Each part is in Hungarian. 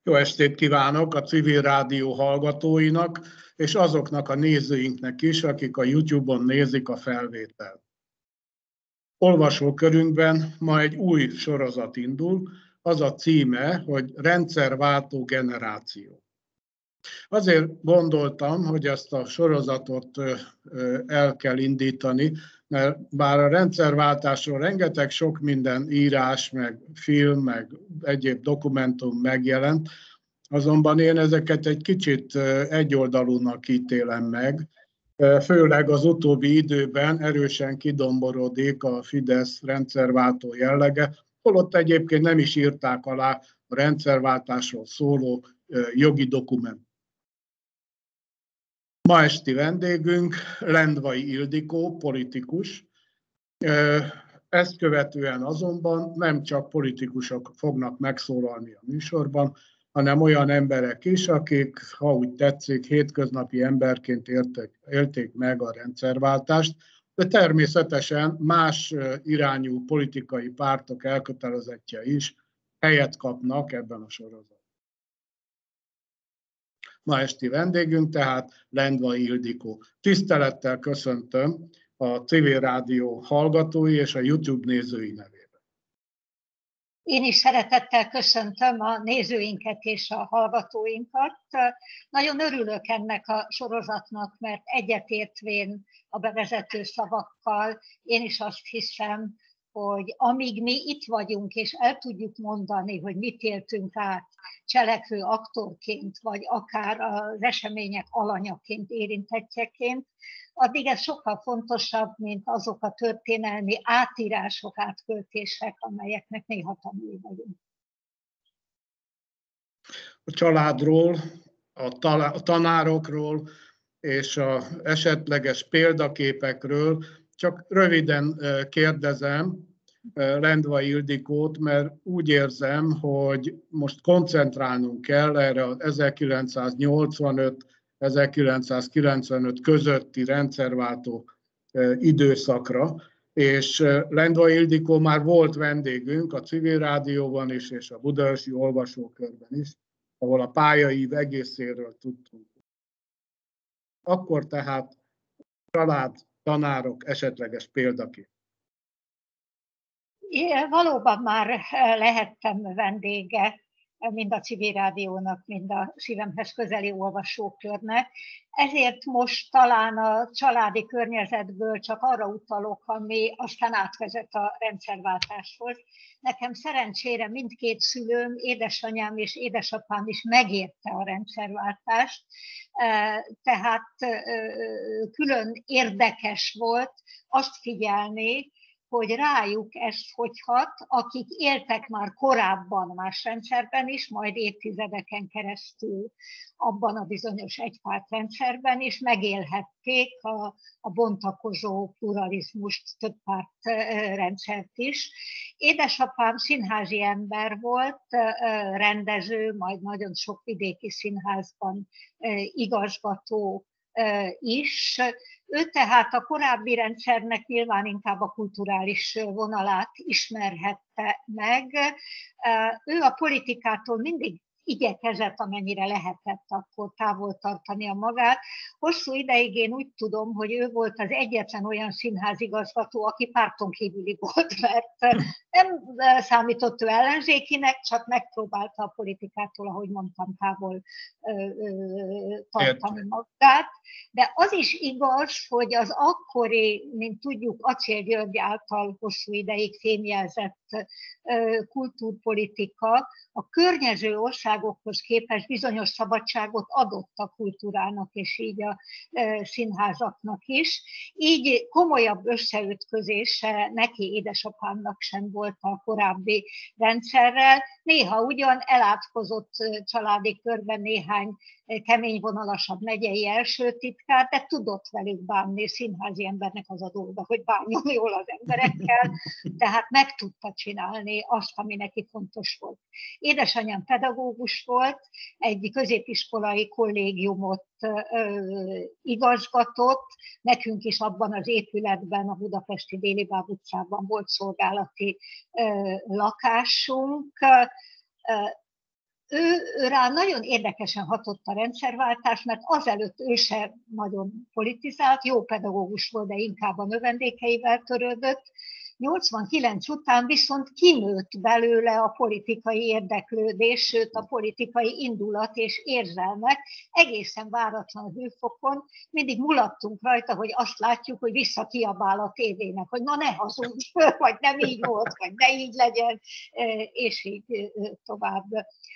Jó estét kívánok a Civil Rádió hallgatóinak, és azoknak a nézőinknek is, akik a YouTube-on nézik a felvételt. Olvasókörünkben ma egy új sorozat indul, az a címe, hogy Rendszerváltó generáció. Azért gondoltam, hogy ezt a sorozatot el kell indítani, mert bár a rendszerváltásról rengeteg sok minden írás, meg film, meg egyéb dokumentum megjelent, azonban én ezeket egy kicsit egyoldalúnak ítélem meg, főleg az utóbbi időben erősen kidomborodik a Fidesz rendszerváltó jellege, holott egyébként nem is írták alá a rendszerváltásról szóló jogi dokumentumot. Ma esti vendégünk Lendvai Ildikó, politikus. Ezt követően azonban nem csak politikusok fognak megszólalni a műsorban, hanem olyan emberek is, akik, ha úgy tetszik, hétköznapi emberként élték meg a rendszerváltást, de természetesen más irányú politikai pártok elkötelezettje is helyet kapnak ebben a sorozatban. Ma esti vendégünk tehát Lendvai Ildikó. Tisztelettel köszöntöm a Civil Rádió hallgatói és a YouTube nézői nevében. Én is szeretettel köszöntöm a nézőinket és a hallgatóinkat. Nagyon örülök ennek a sorozatnak, mert egyetértvén a bevezető szavakkal én is azt hiszem, hogy amíg mi itt vagyunk, és el tudjuk mondani, hogy mit éltünk át cselekvő aktorként, vagy akár az események alanyaként, érintettjeként, addig ez sokkal fontosabb, mint azok a történelmi átírások, átköltések, amelyeknek néha tanulni vagyunk. A családról, a tanárokról és az esetleges példaképekről csak röviden kérdezem Lendvai Ildikót, mert úgy érzem, hogy most koncentrálnunk kell erre az 1985-1995 közötti rendszerváltó időszakra, és Lendvai Ildikó már volt vendégünk a Civil Rádióban is, és a Budaörsi Olvasókörben is, ahol a pályaív egészéről tudtunk. Akkor tehát család, tanárok esetleges példakép. Én valóban már lehettem vendége mind a Civil Rádiónak, mind a szívemhez közeli olvasókörnek. Ezért most talán a családi környezetből csak arra utalok, ami aztán átvezet a rendszerváltáshoz. Nekem szerencsére mindkét szülőm, édesanyám és édesapám is megérte a rendszerváltást, tehát külön érdekes volt azt figyelni, hogy rájuk ez hogy hat, akik éltek már korábban más rendszerben is, majd évtizedeken keresztül abban a bizonyos egypártrendszerben is megélhették a bontakozó pluralizmust, többpártrendszert is. Édesapám színházi ember volt, rendező, majd nagyon sok vidéki színházban igazgató is. Ő tehát a korábbi rendszernek nyilván inkább a kulturális vonalát ismerhette meg. Ő a politikától mindig igyekezett, amennyire lehetett akkor távol tartani a magát. Hosszú ideig én úgy tudom, hogy ő volt az egyetlen olyan színházigazgató, aki párton kívüli volt, mert nem számított ő ellenzékinek, csak megpróbálta a politikától, ahogy mondtam, távol tartani magát. De az is igaz, hogy az akkori, mint tudjuk, Acél György által hosszú ideig fémjelzett kultúrpolitika a környező országokhoz képest bizonyos szabadságot adott a kultúrának, és így a színházaknak is. Így komolyabb összeütközése neki édesapámnak sem volt a korábbi rendszerrel. Néha ugyan elátkozott családi körben néhány keményvonalasabb megyei elsőtitkár, de tudott velük bánni, színházi embernek az a dolga, hogy bánjon jól az emberekkel, tehát meg tudta csinálni azt, ami neki fontos volt. Édesanyám pedagógus volt, egy középiskolai kollégiumot igazgatott, nekünk is abban az épületben, a budapesti Délibáb utcában volt szolgálati lakásunk. ő rá nagyon érdekesen hatott a rendszerváltás, mert azelőtt ő se nagyon politizált, jó pedagógus volt, de inkább a növendékeivel törődött. 89 után viszont kinőtt belőle a politikai érdeklődés, sőt a politikai indulat és érzelmek egészen váratlan hőfokon. Mindig mulattunk rajta, hogy azt látjuk, hogy visszakiabál a tévének, hogy na ne hazudj, vagy nem így volt, vagy ne így legyen, és így tovább.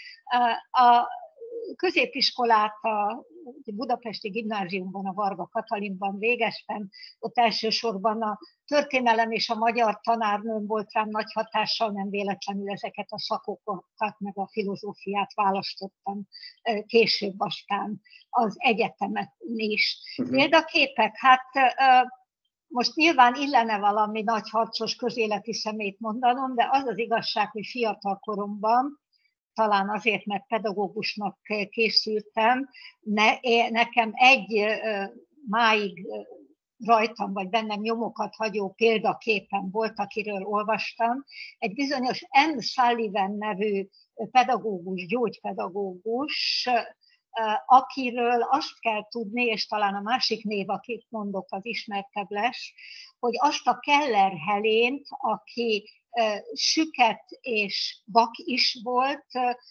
A középiskolát a budapesti gimnáziumban, a Varga Katalinban végeztem, ott elsősorban a történelem és a magyar tanárnőm volt rám nagy hatással, nem véletlenül ezeket a szakokat, meg a filozófiát választottam később aztán az egyetemet is. Példaképek, hát most nyilván illene valami nagy harcos közéleti szemét mondanom, de az az igazság, hogy fiatal koromban, talán azért, mert pedagógusnak készültem, nekem egy máig rajtam vagy bennem nyomokat hagyó példaképen volt, akiről olvastam. Egy bizonyos M. Sullivan nevű pedagógus, gyógypedagógus, akiről azt kell tudni, és talán a másik név, akit mondok, az ismertebb lesz, hogy azt a Keller Helént, aki süket és vak is volt,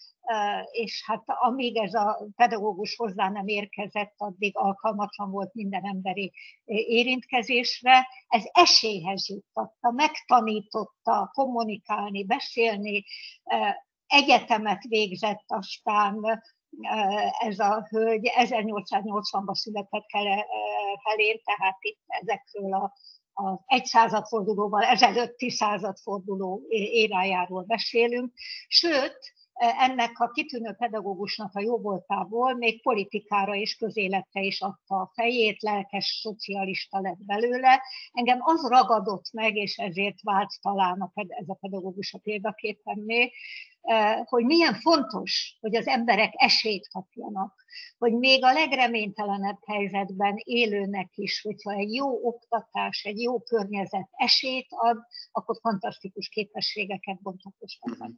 és hát amíg ez a pedagógus hozzá nem érkezett, addig alkalmatlan volt minden emberi érintkezésre. Ez esélyhez juttatta, megtanította kommunikálni, beszélni, egyetemet végzett aztán ez a hölgy, 1880-ban született Helén, tehát itt ezekről az egy századfordulóval ezelőtti századforduló érájáról beszélünk, sőt, ennek a kitűnő pedagógusnak a jóvoltából még politikára és közéletre is adta a fejét, lelkes szocialista lett belőle. Engem az ragadott meg, és ezért vált talán ez a pedagógus a példaképenné, hogy milyen fontos, hogy az emberek esélyt kapjanak, hogy még a legreménytelenebb helyzetben élőnek is, hogyha egy jó oktatás, egy jó környezet esélyt ad, akkor fantasztikus képességeket bontakoztatnak.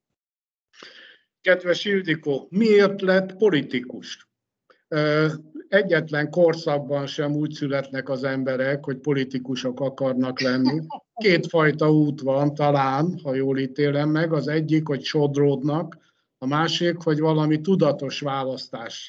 Kedves Ildikó, miért lett politikus? Egyetlen korszakban sem úgy születnek az emberek, hogy politikusok akarnak lenni. Kétfajta út van talán, ha jól ítélem meg. Az egyik, hogy sodródnak, a másik, hogy valami tudatos választás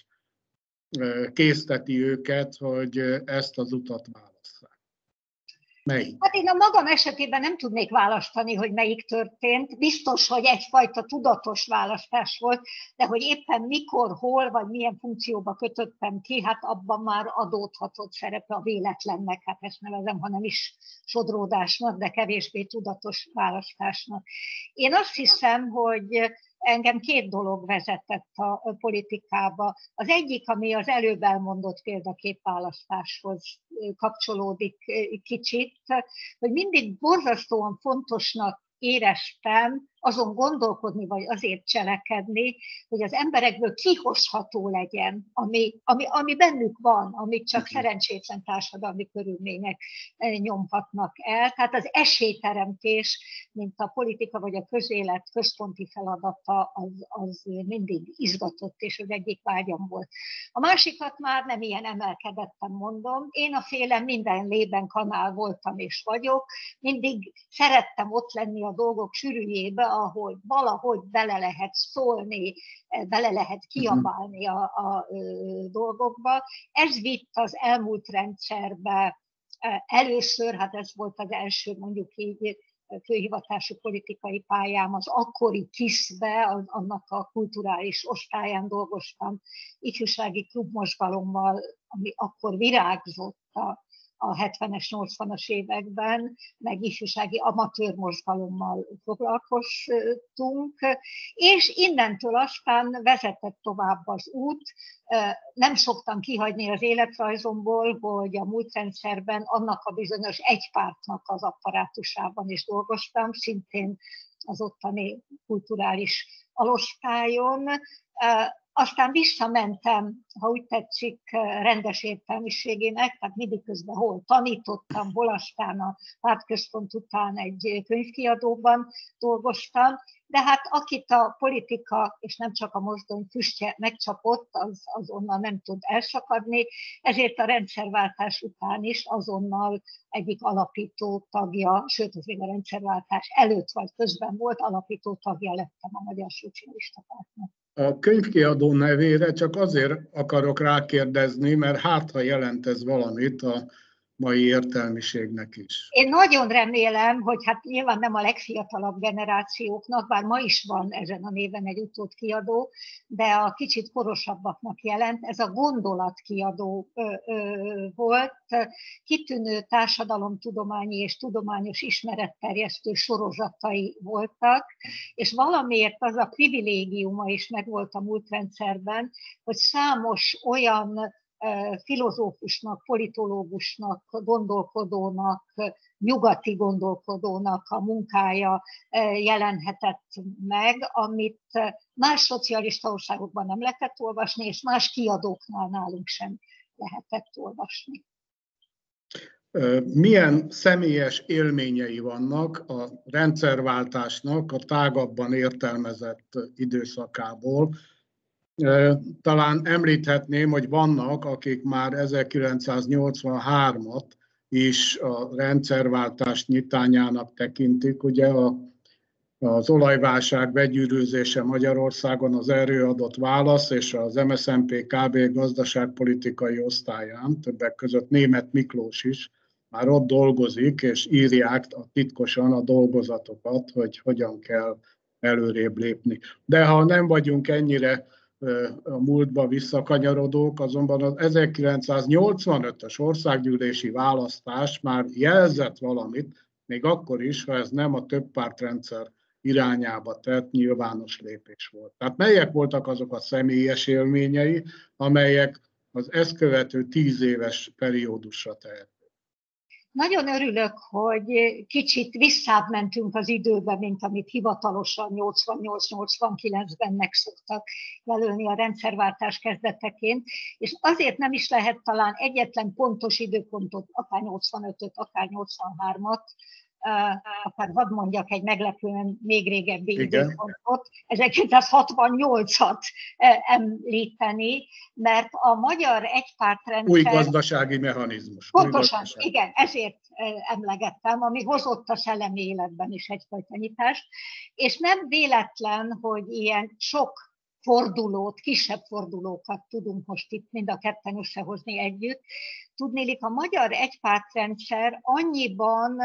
készteti őket, hogy ezt az utat válasszák. Melyik? Hát én a magam esetében nem tudnék választani, hogy melyik történt. Biztos, hogy egyfajta tudatos választás volt, de hogy éppen mikor, hol, vagy milyen funkcióba kötöttem ki, hát abban már adódhatott szerepe a véletlennek, hát ezt nevezem, ha nem is sodródásnak, de kevésbé tudatos választásnak. Én azt hiszem, hogy engem két dolog vezetett a politikába. Az egyik, ami az előbb elmondott példaképválasztáshoz kapcsolódik kicsit, hogy mindig borzasztóan fontosnak éreztem azon gondolkodni, vagy azért cselekedni, hogy az emberekből kihozható legyen, ami bennük van, amit csak szerencsétlen társadalmi körülmények nyomhatnak el. Tehát az esélyteremtés, mint a politika vagy a közélet központi feladata, az mindig izgatott, és az egyik vágyam volt. A másikat már nem ilyen emelkedettem mondom. Én a félem minden lében kanál voltam és vagyok. Mindig szerettem ott lenni a dolgok sűrűjébe, ahol valahogy bele lehet szólni, bele lehet kiabálni a dolgokba. Ez vitt az elmúlt rendszerbe először, hát ez volt az első mondjuk így főhivatású politikai pályám, az akkori KISZ-be, annak a kulturális osztályán dolgoztam, ifjúsági klubmozgalommal, ami akkor virágzott a 70-es, 80-as években, meg ifjúsági amatőr mozgalommal foglalkoztunk, és innentől aztán vezetett tovább az út. Nem szoktam kihagyni az életrajzomból, hogy a múltrendszerben annak a bizonyos egypártnak az apparátusában is dolgoztam, szintén az ottani kulturális alosztályon. Aztán visszamentem, ha úgy tetszik, rendes értelmiségének, tehát mindig közben hol tanítottam, hol aztán a pártközpont után egy könyvkiadóban dolgoztam, de hát akit a politika, és nem csak a mozdony füstje megcsapott, az onnan nem tud elszakadni, ezért a rendszerváltás után is azonnal egyik alapító tagja, sőt, az még a rendszerváltás előtt vagy közben volt, alapító tagja lettem a Magyar Szocialista Pártnak. A könyvkiadó nevére csak azért akarok rákérdezni, mert hát, ha jelent ez valamit a mai értelmiségnek is. Én nagyon remélem, hogy hát nyilván nem a legfiatalabb generációknak, bár ma is van ezen a néven egy utódkiadó, de a kicsit korosabbaknak jelent. Ez a Gondolatkiadó volt, kitűnő társadalomtudományi és tudományos ismeretterjesztő sorozatai voltak, és valamiért az a privilégiuma is megvolt a múltrendszerben, hogy számos olyan filozófusnak, politológusnak, gondolkodónak, nyugati gondolkodónak a munkája jelenhetett meg, amit más szocialista országokban nem lehetett olvasni, és más kiadóknál nálunk sem lehetett olvasni. Milyen személyes élményei vannak a rendszerváltásnak a tágabban értelmezett időszakából? Talán említhetném, hogy vannak, akik már 1983-at is a rendszerváltás nyitányának tekintik. Ugye az olajválság begyűrűzése Magyarországon az erre adott válasz, és az MSZNP KB gazdaságpolitikai osztályán, többek között Németh Miklós is már ott dolgozik, és írják titkosan a dolgozatokat, hogy hogyan kell előrébb lépni. De ha nem vagyunk ennyire a múltba visszakanyarodók, azonban az 1985-ös országgyűlési választás már jelzett valamit, még akkor is, ha ez nem a többpártrendszer irányába tett nyilvános lépés volt. Tehát melyek voltak azok a személyes élményei, amelyek az ezt követő 10 éves periódusra tehetők? Nagyon örülök, hogy kicsit visszább mentünk az időbe, mint amit hivatalosan 88-89-ben megszoktak jelölni a rendszerváltás kezdeteként, és azért nem is lehet talán egyetlen pontos időpontot, akár 85-öt, akár 83-at, akár hadd mondjak egy meglepően még régebbi időpontot, 1968-at említeni, mert a magyar egypártrendszer... Új gazdasági mechanizmus. Pontosan, igen, ezért emlegettem, ami hozott a szellemi életben is egyfajta nyitást, és nem véletlen, hogy ilyen sok fordulót, kisebb fordulókat tudunk most itt mind a ketten összehozni együtt. Tudnélik, a magyar egypártrendszer annyiban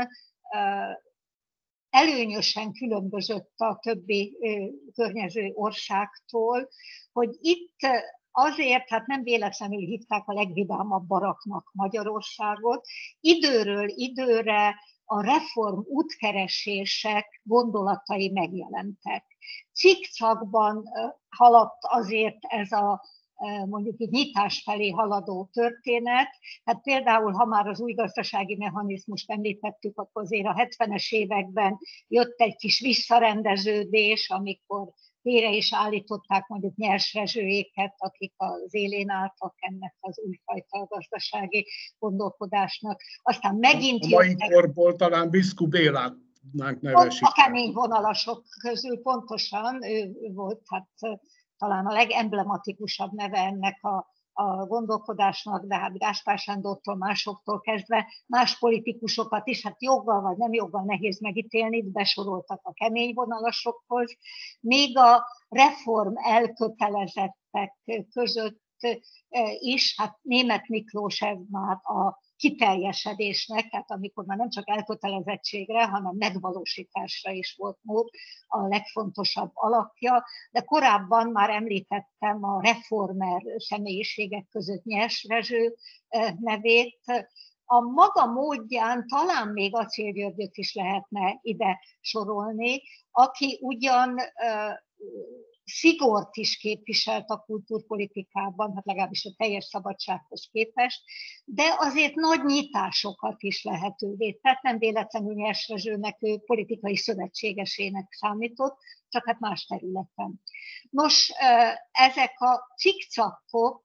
előnyösen különbözött a többi környező országtól, hogy itt azért, hát nem véletlenül hívták a legvidámabb baraknak Magyarországot, időről időre a reform útkeresések gondolatai megjelentek. Cikcakban haladt azért ez a mondjuk így nyitás felé haladó történet. Hát például, ha már az új gazdasági mechanizmust említettük, akkor azért a 70-es években jött egy kis visszarendeződés, amikor félre is állították mondjuk nyersrezsőjéket, akik az élén álltak ennek az újfajta gazdasági gondolkodásnak. Aztán megint a mai korból talán Biszku Bélát nevesít. A kemény vonalasok közül pontosan ő volt hát talán a legemblematikusabb neve ennek a gondolkodásnak, de hát Gáspár Sándortól, másoktól kezdve más politikusokat is, hát joggal vagy nem joggal nehéz megítélni, besoroltak a kemény vonalasokhoz. Még a reform elkötelezettek között is, hát Németh Miklós ez már a kiteljesedésnek, tehát amikor már nem csak elkötelezettségre, hanem megvalósításra is volt mód, a legfontosabb alapja, de korábban már említettem a reformer személyiségek között Nyers Rezső nevét. A maga módján talán még Acél Györgyöt is lehetne ide sorolni, aki ugyan szigort is képviselt a kultúrpolitikában, hát legalábbis a teljes szabadsághoz képest, de azért nagy nyitásokat is lehetővé tett. Nem véletlenül Nyers Rezsőnek ő politikai szövetségesének számított, csak hát más területen. Nos, ezek a cikcakok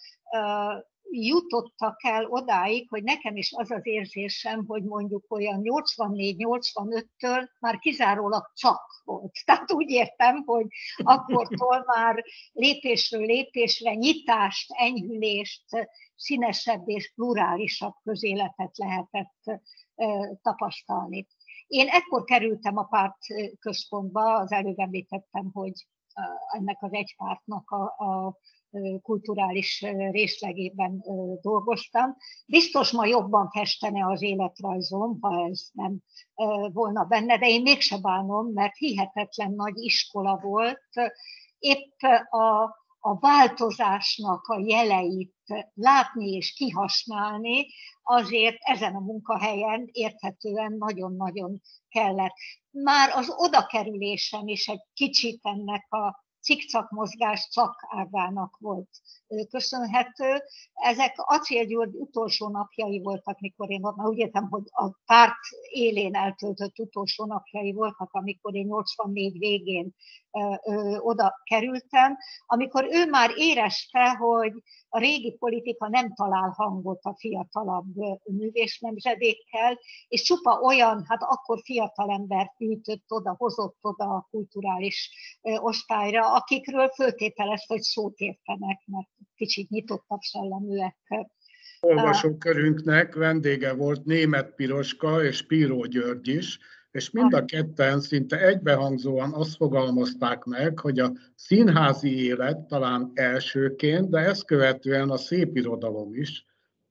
jutottak el odáig, hogy nekem is az az érzésem, hogy mondjuk olyan 84-85-től már kizárólag csak volt. Tehát úgy értem, hogy akkortól már lépésről lépésre nyitást, enyhülést, színesebb és plurálisabb közéletet lehetett tapasztalni. Én ekkor kerültem a pártközpontba, az előbb említettem, hogy ennek az egypártnak a kulturális részlegében dolgoztam. Biztos ma jobban festene az életrajzom, ha ez nem volna benne, de én mégse bánom, mert hihetetlen nagy iskola volt. Épp a változásnak a jeleit látni és kihasználni, azért ezen a munkahelyen érthetően nagyon-nagyon kellett. Már az odakerülésem is egy kicsit ennek a cikcak mozgás szakágának volt köszönhető. Ezek Acél György utolsó napjai voltak, mikor én ott, úgy értem, hogy a párt élén eltöltött utolsó napjai voltak, amikor én 84 végén oda kerültem, amikor ő már érezte, hogy a régi politika nem talál hangot a fiatalabb művésznemzedékkel, és csupa olyan, hát akkor fiatalembert gyűjtött oda, hozott oda a kulturális osztályra, akikről föltételezte, hogy szót értenek, mert kicsit nyitottabb szelleműek. Olvasókörünknek vendége volt Németh Piroska és Spíró György is, és mind a ketten szinte egybehangzóan azt fogalmazták meg, hogy a színházi élet talán elsőként, de ezt követően a szépirodalom is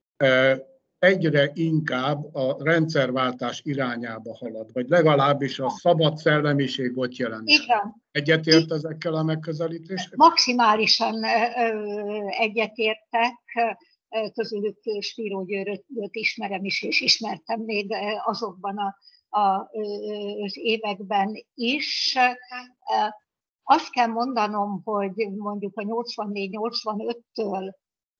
egyre inkább a rendszerváltás irányába halad, vagy legalábbis a szabad szellemiség ott jelent. Igen. Egyetért ezekkel a megközelítésekkel? Maximálisan egyetértek. Közülük Spíró Györgyöt ismerem is, és ismertem még azokban az években is. Azt kell mondanom, hogy mondjuk a 84-85-től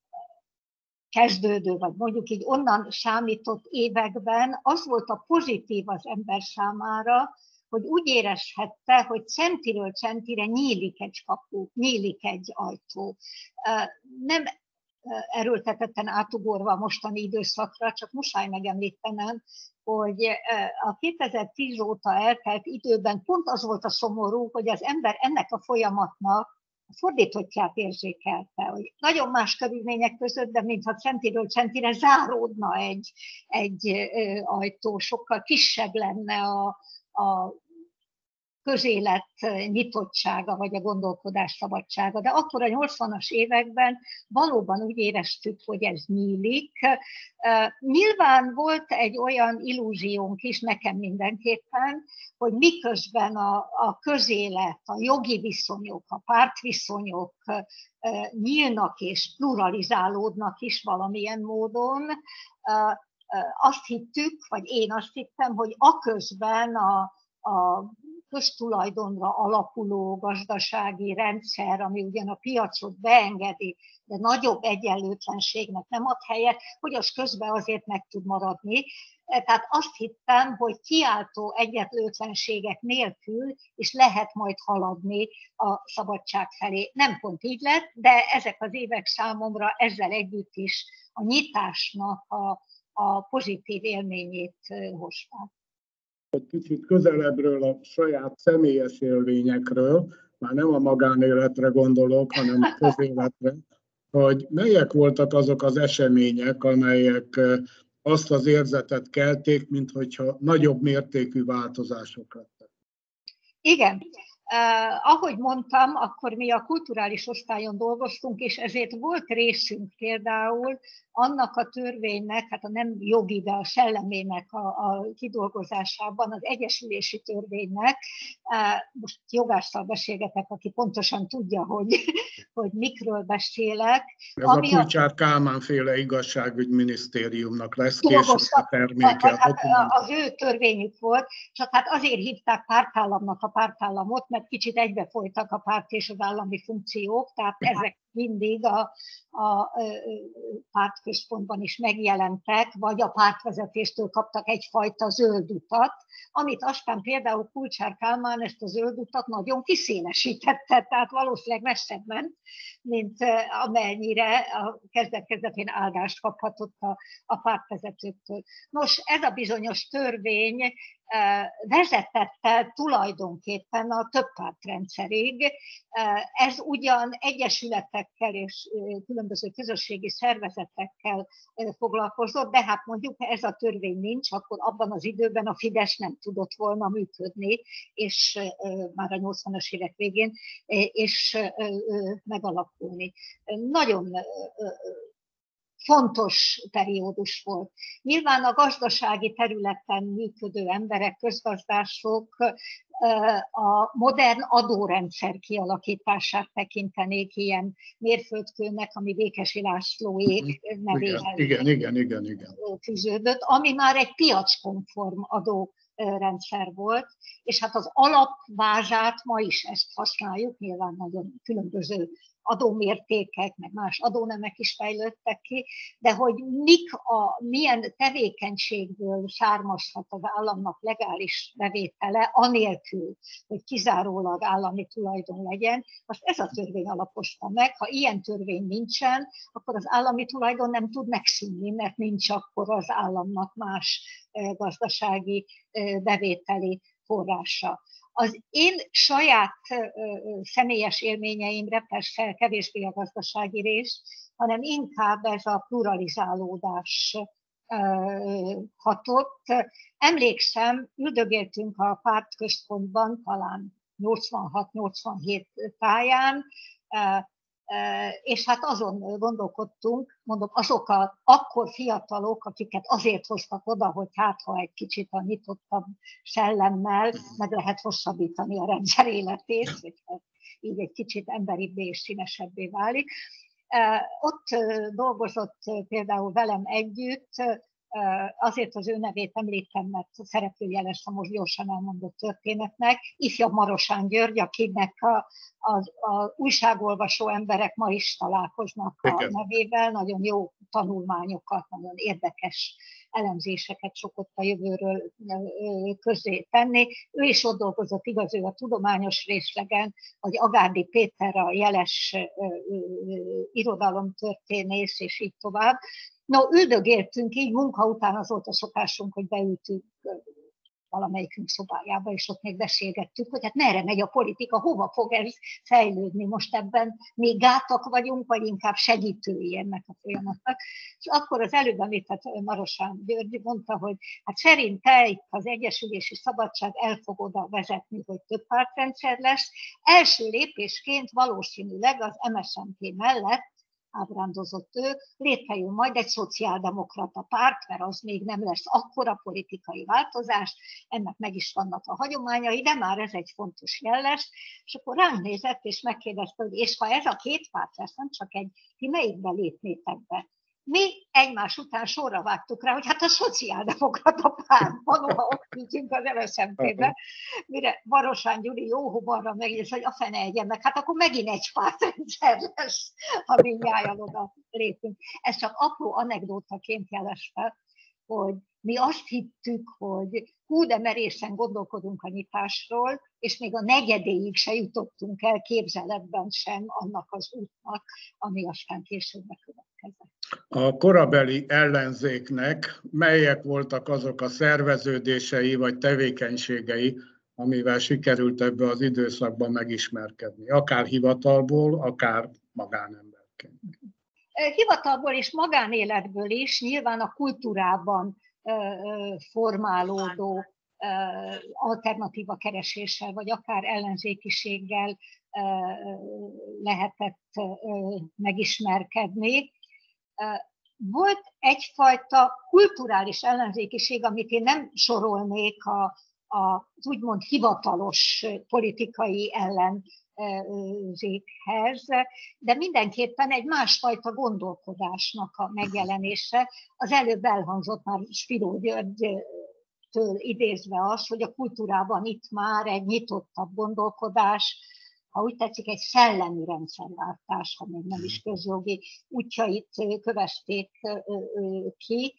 kezdődő, vagy mondjuk így onnan számított években az volt a pozitív az ember számára, hogy úgy érezhette, hogy centiről centire nyílik egy kapu, nyílik egy ajtó. Nem erőltetetten átugorva a mostani időszakra, csak muszáj megemlítenem, hogy a 2010 óta eltelt időben pont az volt a szomorú, hogy az ember ennek a folyamatnak a fordítottját érzékelte, hogy nagyon más körülmények között, de mintha centiről centire záródna egy ajtó, sokkal kisebb lenne a közélet nyitottsága, vagy a gondolkodás szabadsága. De akkor a 80-as években valóban úgy éreztük, hogy ez nyílik. Nyilván volt egy olyan illúziónk is, nekem mindenképpen, hogy miközben a közélet, a jogi viszonyok, a pártviszonyok nyílnak és pluralizálódnak is valamilyen módon, azt hittük, vagy én azt hittem, hogy aközben a köztulajdonra alapuló gazdasági rendszer, ami ugyan a piacot beengedi, de nagyobb egyenlőtlenségnek nem ad helyet, hogy az közben azért meg tud maradni. Tehát azt hittem, hogy kiáltó egyenlőtlenségek nélkül is lehet majd haladni a szabadság felé. Nem pont így lett, de ezek az évek számomra ezzel együtt is a nyitásnak a pozitív élményét hozták. Egy kicsit közelebbről a saját személyes élményekről, már nem a magánéletre gondolok, hanem a közéletre, hogy melyek voltak azok az események, amelyek azt az érzetet kelték, minthogyha nagyobb mértékű változások lettek. Igen. Ahogy mondtam, akkor mi a kulturális osztályon dolgoztunk, és ezért volt részünk például annak a törvénynek, hát a nem jogi, de a szellemének a kidolgozásában, az egyesülési törvénynek, most jogásszal beszélgetek, aki pontosan tudja, hogy mikről beszélek. Ez a Kulcsár Kálmán-féle igazságügyminisztériumnak lesz később a terméke. Hát az ő törvényük volt, csak hát azért hívták pártállamnak a pártállamot, mert mert kicsit egybefolytak a párt és az állami funkciók, tehát ezek mindig a pártközpontban is megjelentek, vagy a pártvezetéstől kaptak egyfajta zöld utat, amit aztán például Kulcsár Kálmán ezt a zöld utat nagyon kiszélesítette, tehát valószínűleg messzebb ment, mint amennyire a kezdet-kezdetén áldást kaphatott a pártvezetőktől. Nos, ez a bizonyos törvény vezetett el tulajdonképpen a többpártrendszerig. Ez ugyan egyesületekkel és különböző közösségi szervezetekkel foglalkozott, de hát mondjuk, ha ez a törvény nincs, akkor abban az időben a Fidesz nem tudott volna működni, és már a 80-as évek végén, és megalakulni. Nagyon fontos periódus volt. Nyilván a gazdasági területen működő emberek, közgazdászok a modern adórendszer kialakítását tekintenék ilyen mérföldkőnek, ami Békesi Lászlóék nevéhez igen. fűződött, ami már egy piackonform adórendszer volt, és hát az alapvázsát ma is ezt használjuk, nyilván nagyon különböző adómértékek, meg más adónemek is fejlődtek ki, de hogy milyen tevékenységből származhat az államnak legális bevétele, anélkül, hogy kizárólag állami tulajdon legyen, azt ez a törvény alapozta meg. Ha ilyen törvény nincsen, akkor az állami tulajdon nem tud megszűnni, mert nincs akkor az államnak más gazdasági bevételi forrása. Az én saját személyes élményeimre persze kevésbé a gazdasági rész, hanem inkább ez a pluralizálódás hatott. Emlékszem, üldögéltünk a pártközpontban, talán 86-87 táján, és hát azon gondolkodtunk, mondom, azok akkor fiatalok, akiket azért hoztak oda, hogy hát ha egy kicsit a nyitottabb szellemmel meg lehet hosszabbítani a rendszer életét, hogy így egy kicsit emberibbé és színesebbé válik. Ott dolgozott például velem együtt, azért az ő nevét említem, mert szereplője lesz a most gyorsan elmondott történetnek, ifjabb Marosán György, akinek az újságolvasó emberek ma is találkoznak a nevével, nagyon jó tanulmányokat, nagyon érdekes elemzéseket szokott a jövőről közé tenni. Ő is ott dolgozott, igaz, ő a tudományos részlegen, vagy Agárdi Péter a jeles irodalomtörténész, és így tovább. No, üldögéltünk így, munka után az volt a szokásunk, hogy beültünk valamelyikünk szobájába, és ott még beszélgettük, hogy hát merre megy a politika, hova fog ez fejlődni. Most ebben még gátak vagyunk, vagy inkább segítői ennek a folyamatnak. És akkor az előbb említett Marosán György mondta, hogy hát szerinte itt az Egyesülési Szabadság el fog oda vezetni, hogy több pártrendszer lesz. Első lépésként valószínűleg az MSZNP mellett ábrándozott ő, létrejön majd egy szociáldemokrata párt, mert az még nem lesz akkora politikai változás, ennek meg is vannak a hagyományai, de már ez egy fontos jel lesz. És akkor ránk nézett, és megkérdezte, hogy és ha ez a két párt lesz, nem csak egy, ti melyikbe lépnétek be? Mi egymás után sorra vágtuk rá, hogy hát a szociáldemokrata pártban, ha ott küldjünk az MSZNP-be, mire Marosán Gyuri jó huborra megjegyez, hogy a fene egyen meg, hát akkor megint egy pártrendszer lesz, ha mindnyájan oda lépünk. Ez csak apró anekdótaként jeles fel, hogy mi azt hittük, hogy hú, de merészen gondolkodunk a nyitásról, és még a negyedéig se jutottunk el képzeletben sem annak az útnak, ami aztán később bekövetkezett. A korabeli ellenzéknek melyek voltak azok a szerveződései vagy tevékenységei, amivel sikerült ebbe az időszakban megismerkedni, akár hivatalból, akár magánemberként? Hivatalból és magánéletből is, nyilván a kultúrában formálódó alternatíva kereséssel, vagy akár ellenzékiséggel lehetett megismerkedni. Volt egyfajta kulturális ellenzékiség, amit én nem sorolnék az úgymond hivatalos politikai ellenzékhez, de mindenképpen egy másfajta gondolkodásnak a megjelenése. Az előbb elhangzott már Spiró György től idézve az, hogy a kultúrában itt már egy nyitottabb gondolkodás, ha úgy tetszik, egy szellemi rendszerváltás, ha még nem is közjogi útjait kövesték ki,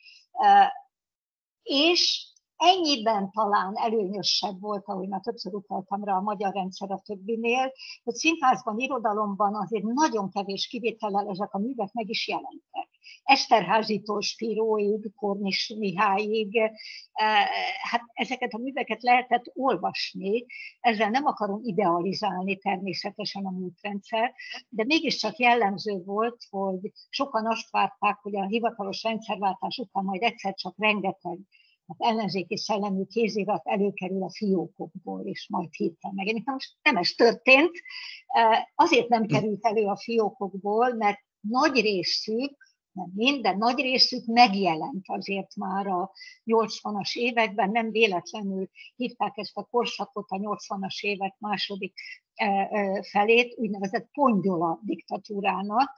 és ennyiben talán előnyösebb volt, ahogy már többször utaltam rá, a magyar rendszer a többinél, hogy színházban, irodalomban azért nagyon kevés kivétellel ezek a művek meg is jelentek. Esterházitól Spiróig, Kornis Mihályig, hát ezeket a műveket lehetett olvasni, ezzel nem akarom idealizálni természetesen a múltrendszer, de mégiscsak jellemző volt, hogy sokan azt várták, hogy a hivatalos rendszerváltás után majd egyszer csak rengeteg ellenzéki szellemű kézirat előkerül a fiókokból, és majd hirtelen megjelenik. Most nem ez történt, azért nem került elő a fiókokból, mert nagy részük, nem minden, nagy részük megjelent azért már a 80-as években, nem véletlenül hívták ezt a korszakot a 80-as évek második felét, úgynevezett Pongyola diktatúrának.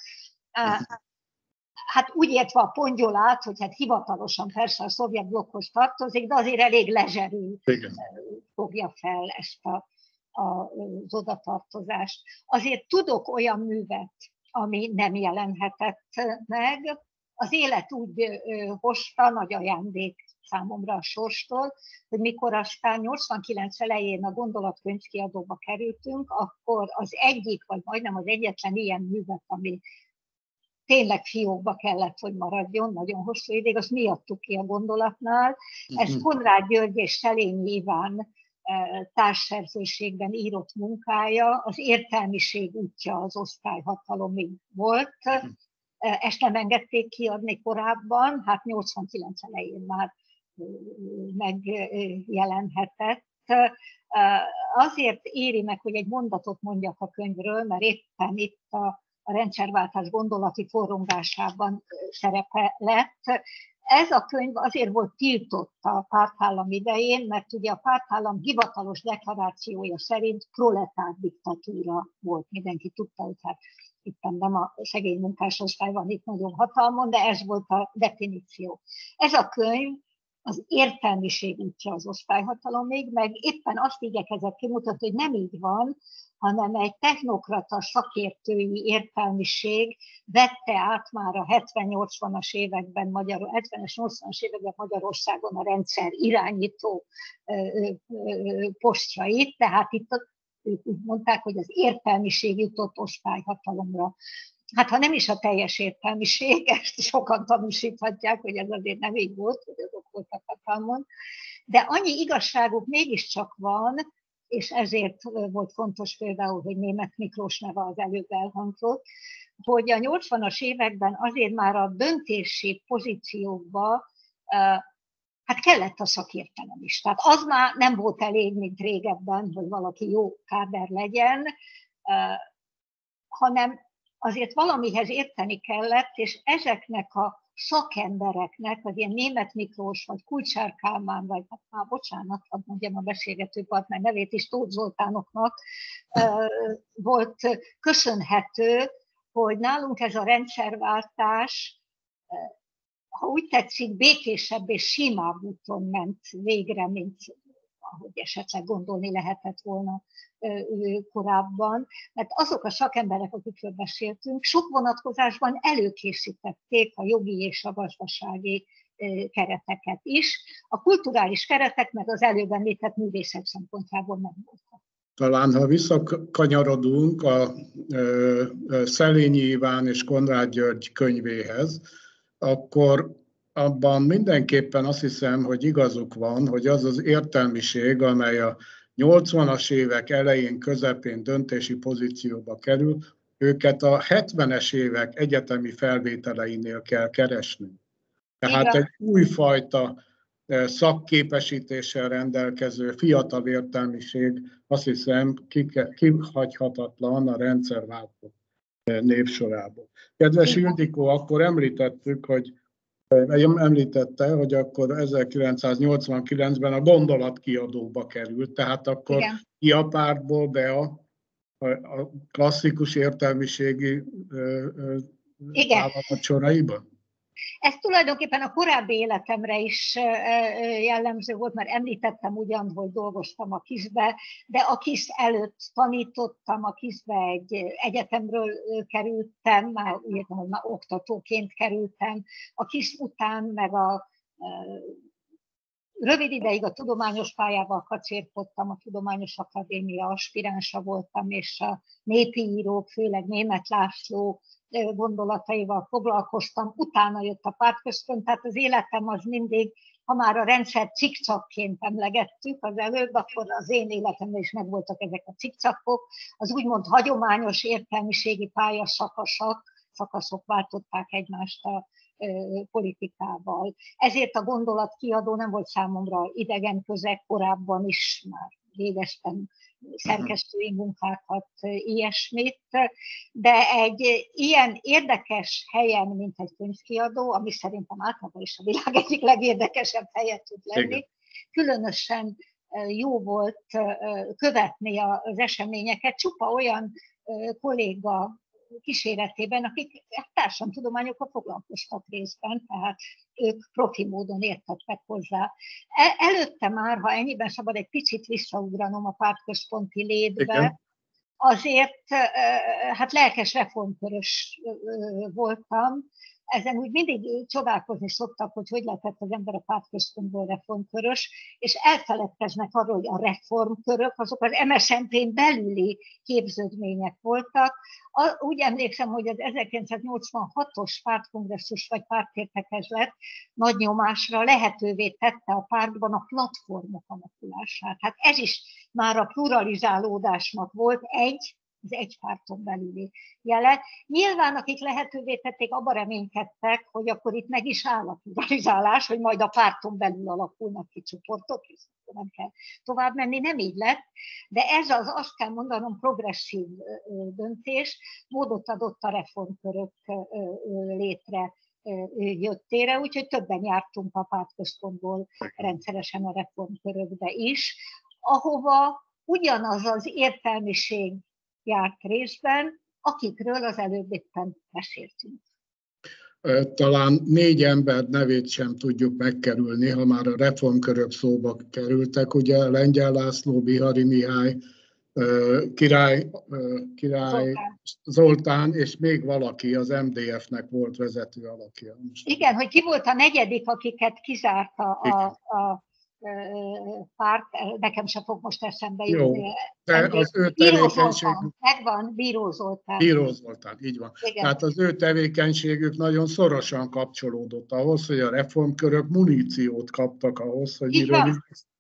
Hát úgy értve a Pongyolát, hogy hát hivatalosan persze a szovjet blokkhoz tartozik, de azért elég lezserül fogja fel ezt az odatartozást. Azért tudok olyan művet, ami nem jelenhetett meg. Az élet úgy hozta, nagy ajándék számomra a sorstól, hogy mikor aztán 89 elején a Gondolatkönyvkiadóba kerültünk, akkor az egyik, vagy majdnem az egyetlen ilyen művet, ami tényleg fiókba kellett, hogy maradjon nagyon hosszú ideig, azt mi adtuk ki a Gondolatnál. Ez Konrád György és Szelényi Iván társszerzőségben írott munkája, az értelmiség útja az osztályhatalomig volt. Ezt nem engedték kiadni korábban, hát 89 elején már megjelenhetett. Azért éri meg, hogy egy mondatot mondjak a könyvről, mert éppen itt a rendszerváltás gondolati forrongásában szerepe lett. Ez a könyv azért volt tiltott a pártállam idején, mert ugye a pártállam hivatalos deklarációja szerint proletár diktatúra volt. Mindenki tudta, hogy hát itt nem a szegény munkásosztály van itt nagyon hatalmon, de ez volt a definíció. Ez a könyv az értelmiség útja az osztályhatalomig, meg éppen azt igyekezett kimutatni, hogy nem így van, hanem egy technokrata szakértői értelmiség vette át már a 70-80-as években, 70-es, 80-as években Magyarországon a rendszer irányító posztjait, tehát itt ők úgy mondták, hogy az értelmiség jutott osztályhatalomra. Hát ha nem is a teljes értelmiség, ezt sokan tanúsíthatják, hogy ez azért nem így volt, hogy azok voltak hatalmon, de annyi igazságuk mégiscsak van, és ezért volt fontos például, hogy Németh Miklós neve az előbb elhangzott, hogy a 80-as években azért már a döntési pozíciókba hát kellett a szakértelem is. Tehát az már nem volt elég, mint régebben, hogy valaki jó káder legyen, hanem azért valamihez érteni kellett, és ezeknek a szakembereknek, az ilyen Németh Miklós, vagy Kulcsár Kálmán, vagy hát bocsánat, hadd mondjam a beszélgető partner nevét is, Tóth Zoltánoknak volt köszönhető, hogy nálunk ez a rendszerváltás, ha úgy tetszik, békésebb és simább úton ment végre, mint ahogy esetleg gondolni lehetett volna korábban, mert azok a szakemberek, akikről beszéltünk, sok vonatkozásban előkészítették a jogi és a gazdasági kereteket is. A kulturális keretek meg az előbb említett művészet szempontjából nem voltak. Talán, ha visszakanyarodunk a Szelényi Iván és Konrád György könyvéhez, akkor abban mindenképpen azt hiszem, hogy igazuk van, hogy az az értelmiség, amely a 80-as évek elején, közepén döntési pozícióba kerül, őket a 70-es évek egyetemi felvételeinél kell keresni. Tehát egy újfajta szakképesítéssel rendelkező fiatal értelmiség, azt hiszem, kihagyhatatlan a rendszerváltó névsorából. Kedves Ildikó, akkor említette, hogy akkor 1989-ben a Gondolatkiadóba került, tehát akkor ki a pártból be a klasszikus értelmiségi vállalat soraiban? Ez tulajdonképpen a korábbi életemre is jellemző volt, mert említettem ugyan, hogy dolgoztam a KISZ-be, de a KISZ előtt tanítottam, a KISZ-be egy egyetemről kerültem, már oktatóként kerültem, a KISZ után meg a rövid ideig a tudományos pályával kacérkodtam, a Tudományos Akadémia aspiránsa voltam, és a népi írók, főleg Németh László gondolataival foglalkoztam. Utána jött a pártközpont, tehát az életem az mindig, ha már a rendszer cikcakként emlegettük az előbb, akkor az én életemben is megvoltak ezek a cikcakok. Az úgymond hagyományos értelmiségi pályaszakaszok váltották egymást a politikával. Ezért a gondolatkiadó nem volt számomra idegen közeg, korábban is már végeztem szerkesztői munkákat, ilyesmit, de egy ilyen érdekes helyen, mint egy könyvkiadó, ami szerintem általában is a világ egyik legérdekesebb helye tud lenni, különösen jó volt követni az eseményeket, csupa olyan kolléga kíséretében, akik társadalomtudományokkal foglalkoztak részben, tehát ők profi módon értettek hozzá. Előtte már, ha ennyiben szabad egy picit visszaugranom a pártközponti létbe, igen, azért hát lelkes reformkörös voltam. Ezen úgy mindig csodálkozni szoktak, hogy lehetett az ember a pártközpontból reformkörös, és elfeledkeznek arról, hogy a reformkörök azok az MSZNP-n belüli képződmények voltak. Úgy emlékszem, hogy az 1986-os pártkongresszus vagy pártértekezlet nagy nyomásra lehetővé tette a pártban a platformok alakulását. Hát ez is már a pluralizálódásnak volt az egy párton belüli jele. Nyilván, akik lehetővé tették, abba reménykedtek, hogy akkor itt meg is áll a pluralizálás, hogy majd a párton belül alakulnak ki csoportok, és nem kell tovább menni, nem így lett, de ez az, azt kell mondanom, progresszív döntés, módot adott a reformkörök létre jöttére, úgyhogy többen jártunk a pártközpontból rendszeresen a reformkörökbe is, ahova ugyanaz az értelmiség járt részben, akikről az előbb éppen meséltünk. Talán 4 ember nevét sem tudjuk megkerülni, ha már a reformkörök szóba kerültek, ugye Lengyel László, Bihari Mihály, Király Zoltán, és még valaki, az MDF-nek volt vezető alakja. Igen, hogy ki volt a negyedik, akiket kizárta a párt, nekem sem fog most eszembe jutni. Jó, de az ő tevékenységük... Megvan, Bíró Zoltán. Bíró Zoltán, így van. Igen. Tehát az ő tevékenységük nagyon szorosan kapcsolódott ahhoz, hogy a reformkörök muníciót kaptak ahhoz, hogy miről...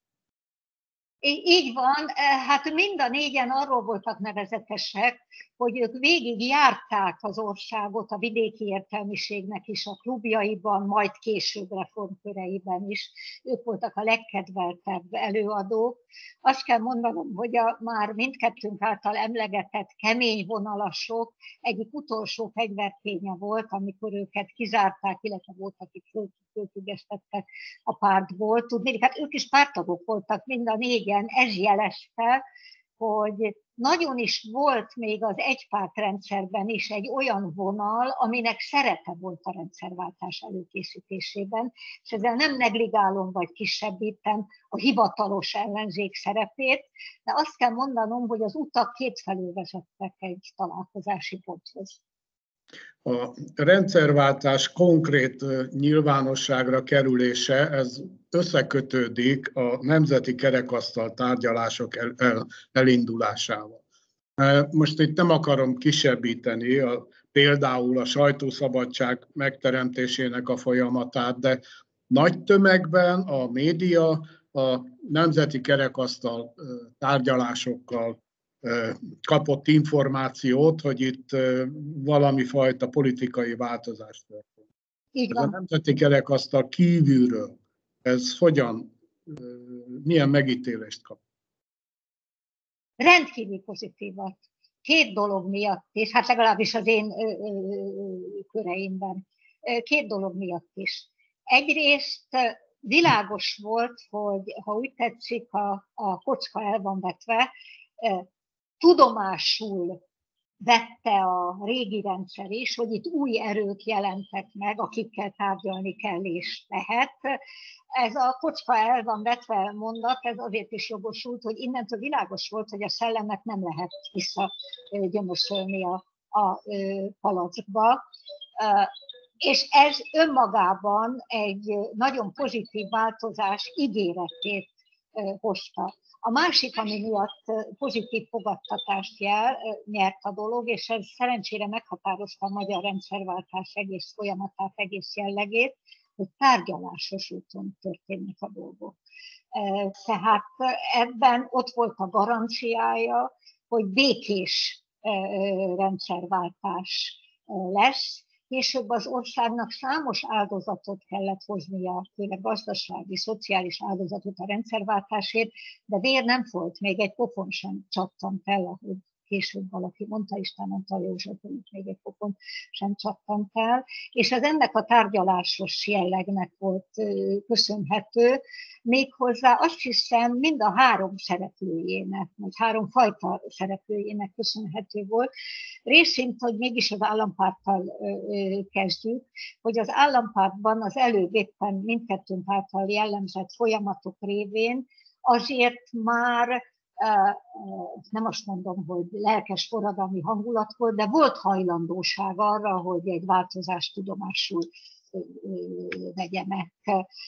Így van, hát mind a 4-en arról voltak nevezetesek, hogy ők végig járták az országot a vidéki értelmiségnek is, a klubjaiban, majd később reformköreiben is. Ők voltak a legkedveltebb előadók. Azt kell mondanom, hogy a már mindkettőnk által emlegetett kemény vonalasok egyik utolsó fegyverténye volt, amikor őket kizárták, illetve volt, akik fölfüggesztettek a pártból. Tudni, hát ők is párttagok voltak mind a 4-en, ez jelezte, hogy nagyon is volt még az egypártrendszerben is egy olyan vonal, aminek szerepe volt a rendszerváltás előkészítésében, és ezzel nem negligálom vagy kisebbítem a hivatalos ellenzék szerepét, de azt kell mondanom, hogy az utak kétfelől vezettek egy találkozási ponthoz. A rendszerváltás konkrét nyilvánosságra kerülése, ez összekötődik a nemzeti kerekasztal tárgyalások elindulásával. Most itt nem akarom kisebbíteni például a sajtószabadság megteremtésének a folyamatát, de nagy tömegben a média a nemzeti kerekasztal tárgyalásokkal kapott információt, hogy itt valami fajta politikai változás történt. Ez a nemzeti kerekasztal kívülről, ez hogyan, milyen megítélést kap? Rendkívül pozitívat. 2 dolog miatt is, hát legalábbis az én köreimben. 2 dolog miatt is. Egyrészt világos volt, hogy ha úgy tetszik, a kocka el van vetve, tudomásul vette a régi rendszer is, hogy itt új erők jelentek meg, akikkel tárgyalni kell és lehet. Ez a kocka el van vetve mondat, ez azért is jogosult, hogy innentől világos volt, hogy a szellemet nem lehet visszagyömöszölni a palackba. És ez önmagában egy nagyon pozitív változás ígéretét hozta. A másik, ami miatt pozitív fogadtatást nyert a dolog, és ez szerencsére meghatározta a magyar rendszerváltás egész folyamatát, egész jellegét, hogy tárgyalásos úton történnek a dolgok. Tehát ebben ott volt a garanciája, hogy békés rendszerváltás lesz. Később az országnak számos áldozatot kellett hoznia, főleg gazdasági, szociális áldozatot a rendszerváltásért, de vér nem volt, még egy pofon sem csattant el, ahogy később valaki mondta, Isten mondta József, hogy még egy pofon sem csattant el, és ez ennek a tárgyalásos jellegnek volt köszönhető, méghozzá azt hiszem mind a három szereplőjének, vagy három fajta szereplőjének köszönhető volt. Részint, hogy mégis az állampárttal kezdjük, hogy az állampártban az előbb éppen mindkettőnk által jellemzett folyamatok révén azért már nem azt mondom, hogy lelkes forradalmi hangulat volt, de volt hajlandóság arra, hogy egy változást tudomásul vegyenek.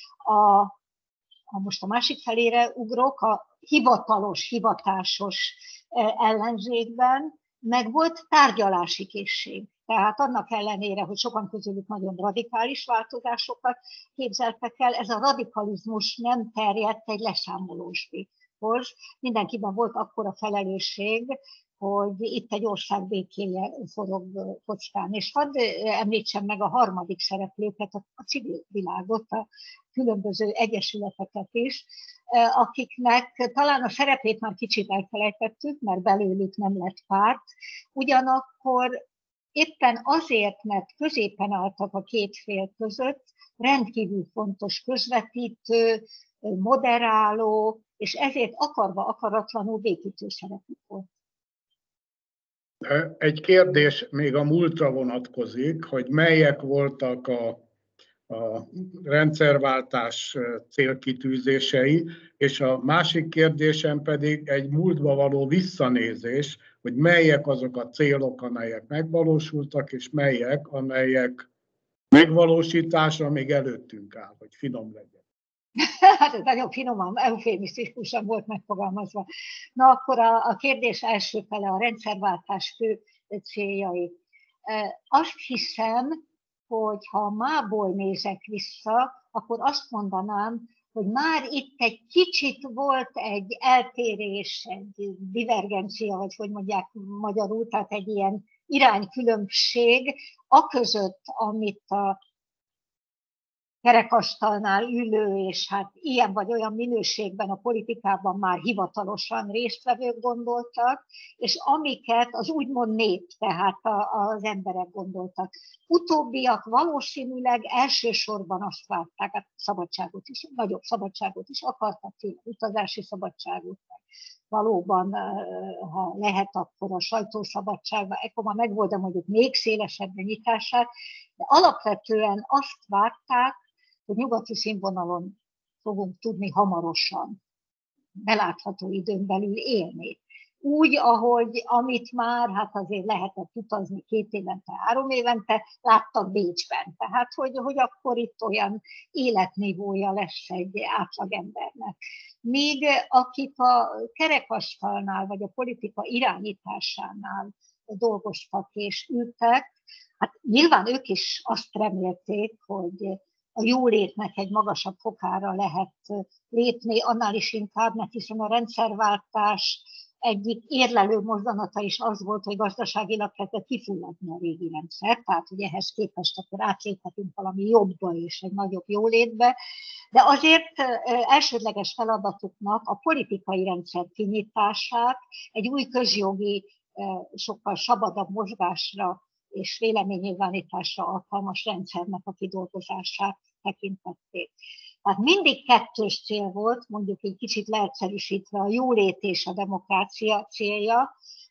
Most a másik felére ugrok, a hivatalos, hivatásos ellenzékben meg volt tárgyalási készség. Tehát annak ellenére, hogy sokan közülük nagyon radikális változásokat képzeltek el, ez a radikalizmus nem terjedt egy leszámolóshoz. Mindenkiben volt akkora felelősség, hogy itt egy ország békéje forog kockán. És hadd említsem meg a harmadik szereplőket, a civil világot, a különböző egyesületeket is, akiknek talán a szerepét már kicsit elfelejtettük, mert belőlük nem lett párt, ugyanakkor éppen azért, mert középen álltak a két fél között, rendkívül fontos közvetítő, moderáló, és ezért akarva akaratlanul békítő szerepük volt. Egy kérdés még a múltra vonatkozik, hogy melyek voltak a rendszerváltás célkitűzései, és a másik kérdésem pedig egy múltba való visszanézés, hogy melyek azok a célok, amelyek megvalósultak, és melyek, amelyek megvalósítása még előttünk áll, hogy finom legyen. Hát ez nagyon finoman, eufémisztikusan volt megfogalmazva. Na akkor a kérdés első fele, a rendszerváltás fő céljai. Azt hiszem, hogy ha mából nézek vissza, akkor azt mondanám, hogy már itt egy kicsit volt egy eltérés, egy divergencia, vagy hogy mondják magyarul, tehát egy ilyen iránykülönbség aközött, amit a kerekasztalnál ülő, és hát ilyen vagy olyan minőségben a politikában már hivatalosan résztvevők gondoltak, és amiket az úgymond nép, tehát az emberek gondoltak. Utóbbiak valószínűleg elsősorban azt várták, hát szabadságot is, nagyobb szabadságot is akartak, utazási szabadságot, valóban, ha lehet, akkor a sajtószabadságban, ekkor már megvolt, de mondjuk még szélesebben nyitását, de alapvetően azt várták, hogy nyugati színvonalon fogunk tudni hamarosan, belátható időn belül élni. Úgy, ahogy amit már, hát azért lehetett utazni 2 évente, 3 évente, láttak Bécsben. Tehát, hogy akkor itt olyan életnivója lesz egy átlagembernek. Míg akik a kerekasztalnál, vagy a politika irányításánál dolgoztak és ültek, hát nyilván ők is azt remélték, hogy a jólétnek egy magasabb fokára lehet lépni, annál is inkább, mert hiszen a rendszerváltás egyik érlelő mozdulata is az volt, hogy gazdaságilag kezdett kifulladni a régi rendszer, tehát hogy ehhez képest akkor átléphetünk valami jobbba és egy nagyobb jólétbe, de azért elsődleges feladatuknak a politikai rendszer kinyitását, egy új közjogi, sokkal szabadabb mozgásra és véleménynyilvánításra alkalmas rendszernek a kidolgozását tekintették. Tehát mindig kettős cél volt, mondjuk egy kicsit leegyszerűsítve a jólét és a demokrácia célja,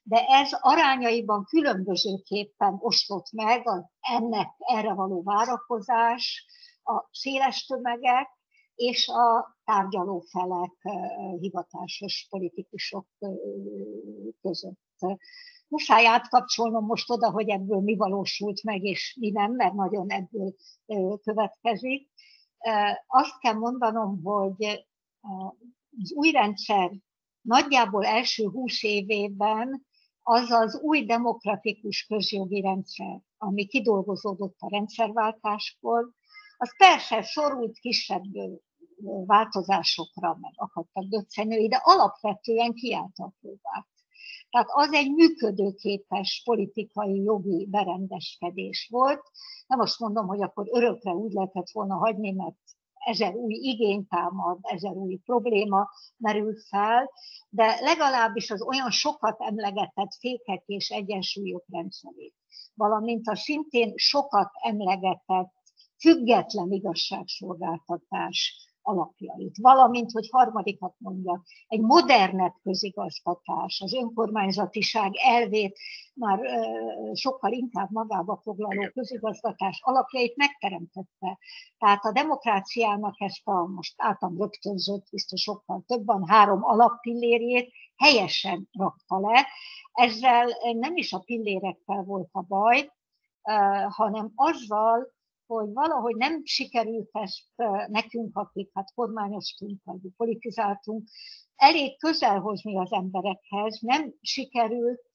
de ez arányaiban különbözőképpen osztott meg erre való várakozás, a széles tömegek és a tárgyalófelek, hivatásos politikusok között. Muszáj átkapcsolnom most oda, hogy ebből mi valósult meg, és mi nem, mert nagyon ebből következik. Azt kell mondanom, hogy az új rendszer nagyjából első 20 évében az az új demokratikus közjogi rendszer, ami kidolgozódott a rendszerváltáskor, az persze szorult kisebb változásokra, meg akadtak döccenői, de alapvetően kiállt a próbát. Tehát az egy működőképes politikai, jogi berendezkedés volt. Nem azt mondom, hogy akkor örökre úgy lehetett volna hagyni, mert 1000 új igény támad, 1000 új probléma merül fel, de legalábbis az olyan sokat emlegetett fékek és egyensúlyok rendszerét, valamint a szintén sokat emlegetett független igazságszolgáltatás alapjait, valamint, hogy harmadikat mondjak, egy modernebb közigazgatás, az önkormányzatiság elvét már sokkal inkább magába foglaló közigazgatás alapjait megteremtette. Tehát a demokráciának ezt a most általam rögtönzött, biztos sokkal többen, 3 alappillérjét helyesen rakta le. Ezzel nem is a pillérekkel volt a baj, hanem azzal, hogy valahogy nem sikerült ezt nekünk, akik kormányoztunk, vagy politizáltunk, elég közel hozni az emberekhez, nem sikerült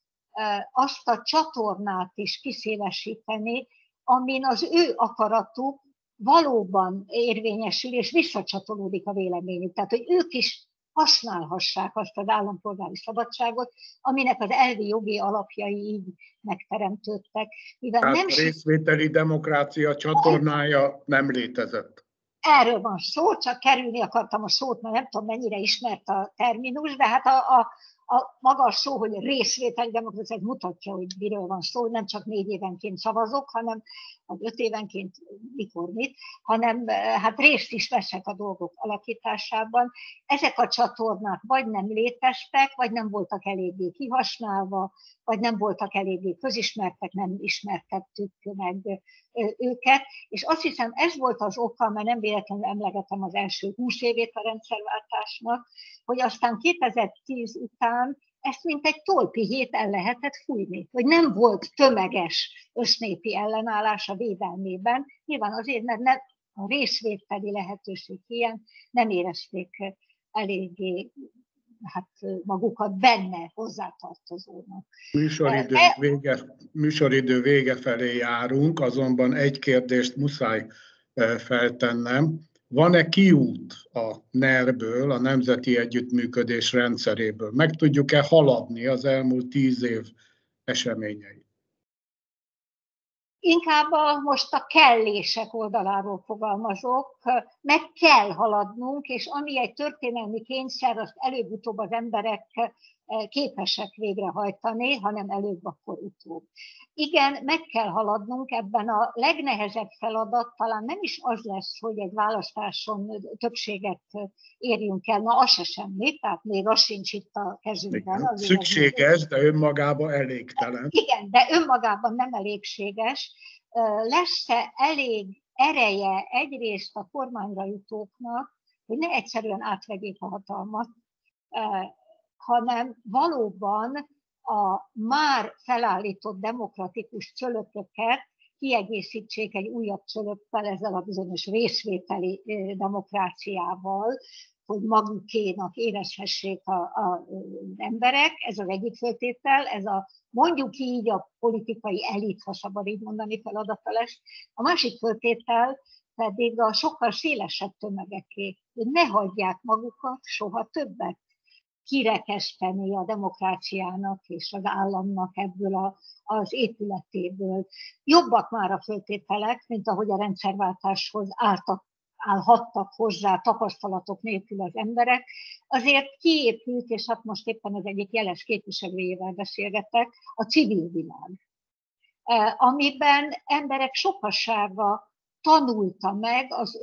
azt a csatornát is kiszélesíteni, amin az ő akaratuk valóban érvényesül, és visszacsatolódik a véleményük. Tehát, hogy ők is használhassák azt az állampolgári szabadságot, aminek az elvi jogi alapjai így megteremtődtek. Tehát nem a részvételi demokrácia csatornája nem létezett. Erről van szó, csak kerülni akartam a szót, mert nem tudom, mennyire ismert a terminus, de hát maga a szó, hogy részvételi demokrácia, ez mutatja, hogy miről van szó, nem csak 4 évenként szavazok, hanem vagy 5 évenként mikor mit, hanem hát részt is veszek a dolgok alakításában. Ezek a csatornák vagy nem léteztek, vagy nem voltak eléggé kihasználva, vagy nem voltak eléggé közismertek, nem ismertettük meg őket, és azt hiszem ez volt az oka, mert nem véletlenül emlegetem az első 20 évét a rendszerváltásnak, hogy aztán 2010 után ezt mint egy tolpihét el lehetett fújni, hogy nem volt tömeges össznépi ellenállás a védelmében, nyilván azért, mert a részvételi lehetőség ilyen nem érezték eléggé magukat benne hozzátartozónak. Műsoridő vége felé járunk, azonban egy kérdést muszáj feltennem. Van-e kiút a NER-ből, a Nemzeti Együttműködés rendszeréből? Meg tudjuk-e haladni az elmúlt 10 év eseményeit? Inkább most a kellések oldaláról fogalmazok, meg kell haladnunk, és ami egy történelmi kényszer, azt előbb-utóbb az emberek képesek végrehajtani, hanem előbb, akkor utóbb. Igen, meg kell haladnunk, ebben a legnehezebb feladat talán nem is az lesz, hogy egy választáson többséget érjünk el, na az se semmi, tehát még az sincs itt a kezünkben. Igen, szükséges, de önmagában elégtelen. Igen, de önmagában nem elégséges. Lesz-e elég ereje egyrészt a kormányra jutóknak, hogy ne egyszerűen átvegyék a hatalmat, hanem valóban a már felállított demokratikus cölöpöket kiegészítsék egy újabb cölöppel, ezzel a bizonyos részvételi demokráciával, hogy magukénak érezhessék az emberek. Ez az egyik föltétel, ez a mondjuk így a politikai elit, ha szabad így mondani, feladata lesz. A másik föltétel pedig a sokkal szélesebb tömegeké, hogy ne hagyják magukat soha többet kirekeszteni a demokráciának és az államnak ebből az épületéből. Jobbak már a föltételek, mint ahogy a rendszerváltáshoz állhattak hozzá tapasztalatok nélkül az emberek. Azért kiépült, és hát most éppen az egyik jeles képviselőjével beszélgetek, a civil világ, amiben emberek sokasága tanulta meg az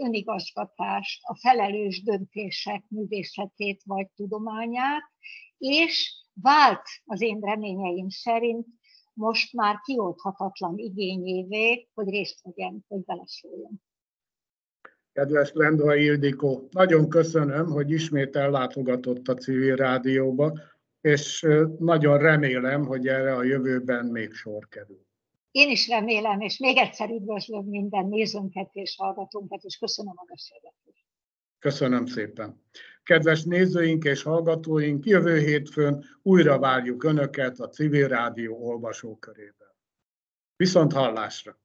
önigazgatást, a felelős döntések művészetét vagy tudományát, és vált az én reményeim szerint most már kioldhatatlan igényévé, hogy részt vegyem, hogy beleszóljon. Kedves Lendvai Ildikó, nagyon köszönöm, hogy ismét ellátogatott a Civil Rádióba, és nagyon remélem, hogy erre a jövőben még sor kerül. Én is remélem, és még egyszer üdvözlöm minden nézőnket és hallgatónkat, és köszönöm a beszélgetést. Köszönöm szépen. Kedves nézőink és hallgatóink, jövő hétfőn újra várjuk Önöket a Civil Rádió olvasókörében. Viszont hallásra!